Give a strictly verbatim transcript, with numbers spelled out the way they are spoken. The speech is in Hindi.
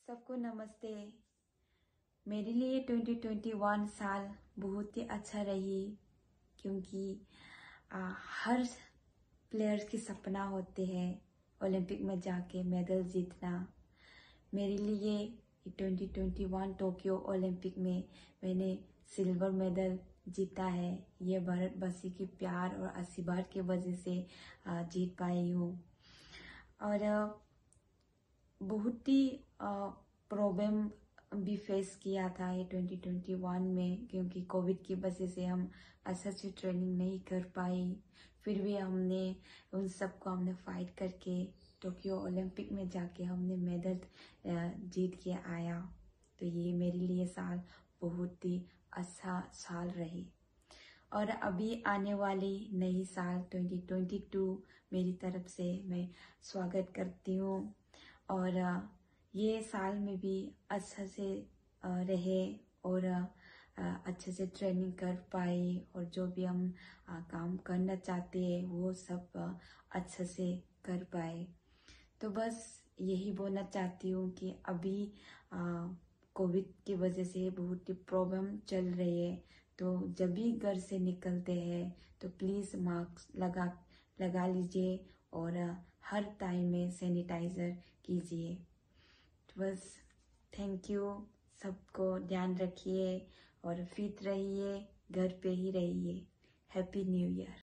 सबको नमस्ते। मेरे लिए दो हज़ार इक्कीस साल बहुत ही अच्छा रही, क्योंकि आ, हर प्लेयर्स की सपना होते हैं ओलंपिक में जाके मेडल जीतना। मेरे लिए दो हज़ार इक्कीस टोक्यो ओलंपिक में मैंने सिल्वर मेडल जीता है। ये भारतवासी की प्यार और आशीर्वाद की वजह से आ, जीत पाई हूँ। और आ, बहुत ही प्रॉब्लम भी फेस किया था ये दो हज़ार इक्कीस में, क्योंकि कोविड की वजह से हम अच्छे से ट्रेनिंग नहीं कर पाई। फिर भी हमने उन सब को हमने फाइट करके टोक्यो ओलंपिक में जाके हमने मेडल जीत के आया। तो ये मेरे लिए साल बहुत ही अच्छा साल रही। और अभी आने वाली नई साल दो हज़ार बाईस मेरी तरफ से मैं स्वागत करती हूँ। और ये साल में भी अच्छा से रहे और अच्छे से ट्रेनिंग कर पाए, और जो भी हम काम करना चाहते हैं वो सब अच्छे से कर पाए। तो बस यही बोलना चाहती हूँ कि अभी कोविड की वजह से बहुत ही प्रॉब्लम चल रही है। तो जब भी घर से निकलते हैं तो प्लीज़ मास्क लगा लगा लीजिए और हर टाइम में सैनिटाइज़र कीजिए। तो बस थैंक यू। सबको ध्यान रखिए और फिट रहिए, घर पे ही रहिए। Happy new year.